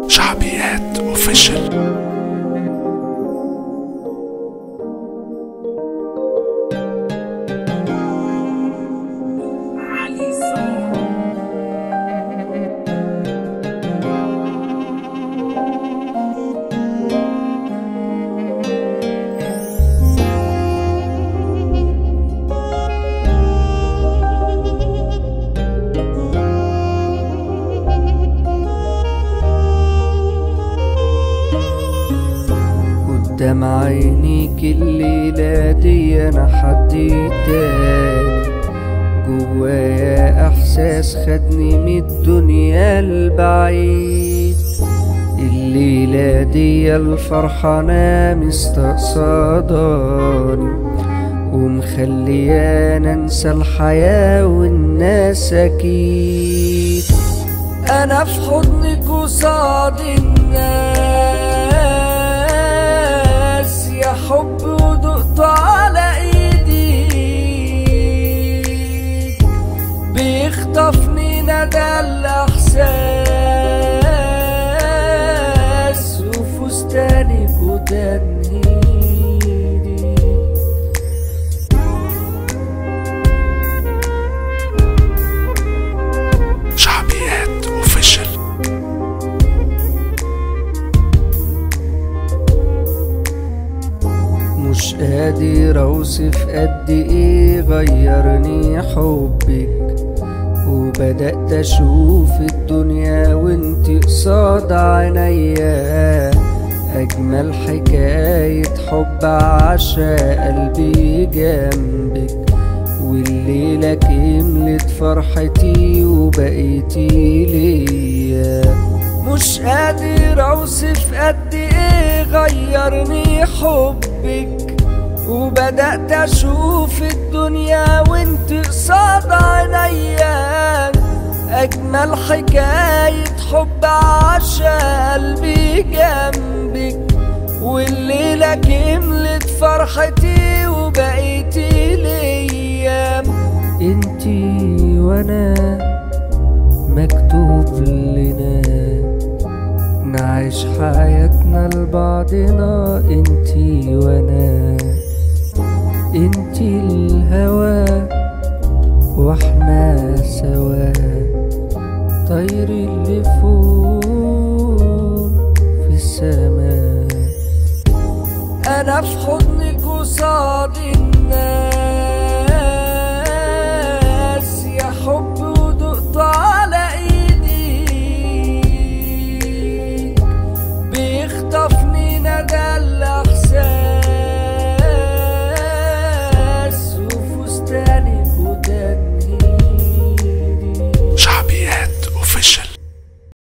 شعبيات اوفيشال. قدام عينيك الليلة دي أنا حد تاني، جوايا إحساس خدني من الدنيا البعيد. الليلة دي الفرحة أنا مستقصداني ومخليانا أنسى الحياة والناس أكيد. أنا في حضنك قصاد الناس يا حب ودقت على ايدي، بيخطفني ندى الاحساس وفستانك وتنهيدي. شعبيات اوفيشال. مش قادر اوصف قد ايه غيرني حبك، وبدأت اشوف الدنيا وانتي قصاد عينيا. اجمل حكاية حب عاشا قلبي جنبك، والليلة كملت فرحتي وبقيتي ليا. مش قادر اوصف قد ايه غيرني حبك، وبدأت اشوف الدنيا وانت قصاد عينيا. اجمل حكاية حب عاشا قلبي جنبك، والليلة كملت فرحتي وبقيتي ليا. انتي وانا مكتوب لنا نعيش حياتنا لبعضنا، انتي وانا، انتي الهوى واحنا سوا، طير اللي فوق في السماء. انا في حضنك قصاد الناس